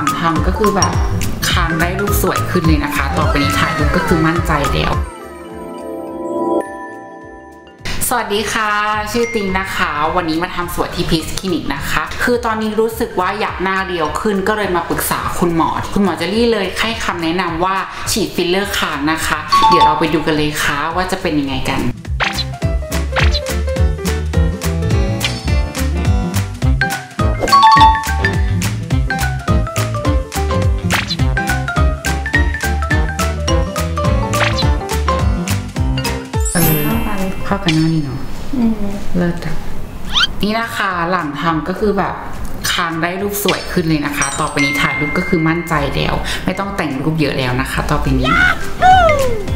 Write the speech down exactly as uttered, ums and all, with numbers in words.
งทำก็คือแบบคางได้รูปสวยขึ้นเลยนะคะต่อไปนี้ถ่ายรูปก็คือมั่นใจแล้วสวัสดีค่ะชื่อติงนะคะวันนี้มาทำสวยที่พีซคลินิกนะคะคือตอนนี้รู้สึกว่าอยากหน้าเรียวขึ้นก็เลยมาปรึกษาคุณหมอคุณหมอเจลลี่เลยให้คำแนะนำว่าฉีดฟิลเลอร์คางนะคะเดี๋ยวเราไปดูกันเลยค่ะว่าจะเป็นยังไงกันเข้ากันหน้านี่เนาะเลิศอ่ะนี่นะคะหลังทำก็คือแบบคางได้รูปสวยขึ้นเลยนะคะต่อไปนี้ถ่ายรูปก็คือมั่นใจแล้วไม่ต้องแต่งรูปเยอะแล้วนะคะต่อไปนี้